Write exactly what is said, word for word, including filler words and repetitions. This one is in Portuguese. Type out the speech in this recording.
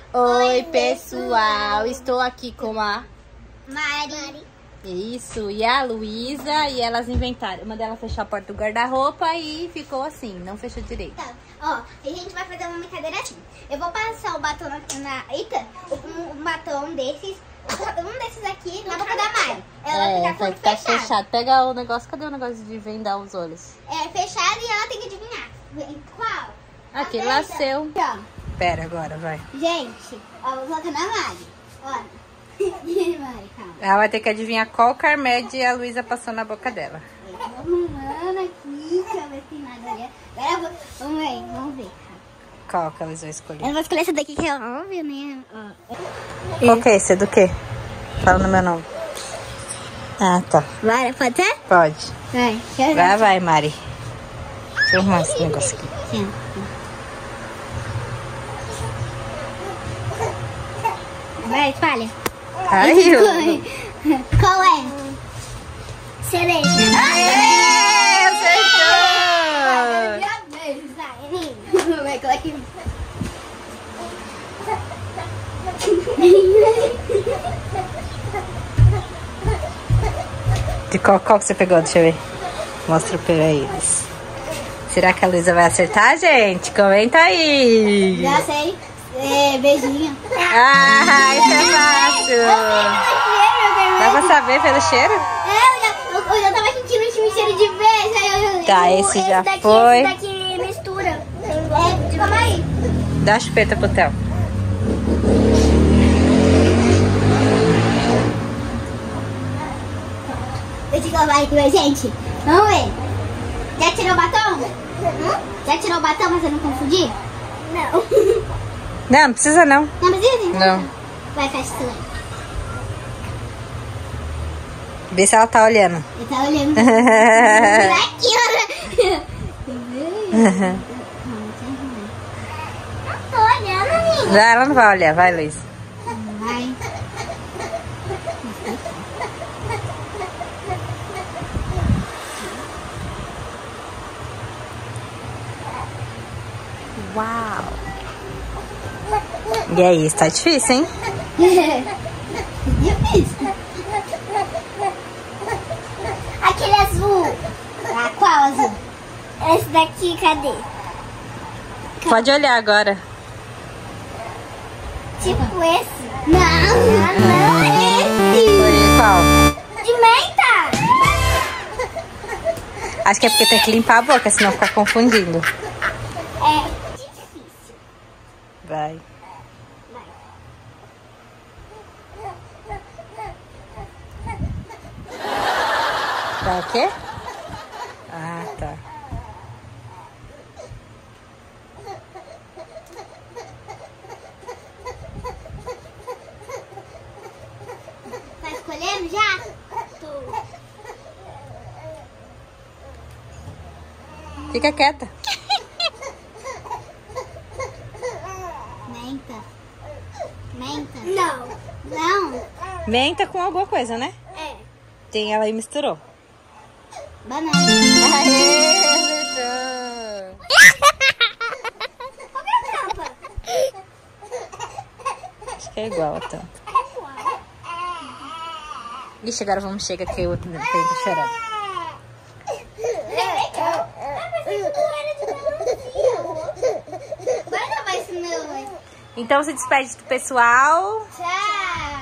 Oi, pessoal, estou aqui com a Mari. Isso, e a Luísa, e elas inventaram. Uma delas fechou a porta do guarda-roupa e ficou assim, não fechou direito. Tá, ó, a gente vai fazer uma brincadeira assim. Eu vou passar o batom na... na eita, um, um batom desses, um desses aqui na boca da Mari. Ela É, vai ficar vai com ficar fechado. fechado. Pega o negócio, cadê o negócio de vendar os olhos? É, fechado e ela tem que adivinhar. Qual? Aquele A lá verde. seu. Aqui, ó. Pera, agora, vai. Gente, ó, vou colocar na Mari. Olha. Mari, calma. Ela vai ter que adivinhar qual Carmed a Luísa passou na boca dela. Eu tô arrumando aqui, pra ver se nada ali. Agora eu vou... Vamos ver, vamos ver. Qual que elas vão escolher? Eu vou escolher essa daqui que é óbvio, né? Ó. Qual que é esse? É do quê? Fala no meu nome. Ah, tá. Vai, pode ser? Pode. Vai, deixa eu ver. Vai, vai, Mari. Deixa eu arrumar esse negócio aqui. Sim. Vai, espalha. Ai, eu... Qual é? Cereja. Aê, acertou! Minha vez, vai. Vai, coloca aqui. De qual, qual que você pegou? Deixa eu ver. Mostra pra eles. Será que a Luísa vai acertar, gente? Comenta aí. Já sei. É, beijinho. Ah, isso é fácil. Dá pra saber pelo cheiro? É, eu já, eu, eu já tava sentindo esse cheiro de beijo. Aí eu, Tá, eu, esse já daqui, foi. Esse daqui mistura. É, calma aí. Dá a chupeta pro Theo. Deixa eu provar aqui, gente. Vamos ver. Já tirou o batom? Hum? Já tirou o batom pra você não confundir? Não. Não, não precisa não. Não precisa? Não. Vai, fecha isso aí. Vê se ela tá olhando. Ele tá olhando. Aqui, olha. Não tô olhando, amiga. Já ela não vai olhar, vai, Luísa. Vai. Uau. E aí, está difícil, hein? Difícil. Aquele azul. Ah, qual azul? Esse daqui, cadê? Pode olhar agora. Tipo esse? Não, não, esse. Foi qual? De menta. Acho que é porque tem que limpar a boca, senão fica confundindo. É difícil. Vai. Vai o quê? Ah, tá. Tá escolhendo já? Tô. Fica quieta. Menta. Menta? Não. Não? Menta com alguma coisa, né? É. Tem ela aí misturou. Banana. Aê, acertou. Qual é a tampa? Acho que é igual a tampa. Ixi, agora vamos chegar que o outro tá chorando. Então se despede do pessoal. Tchau.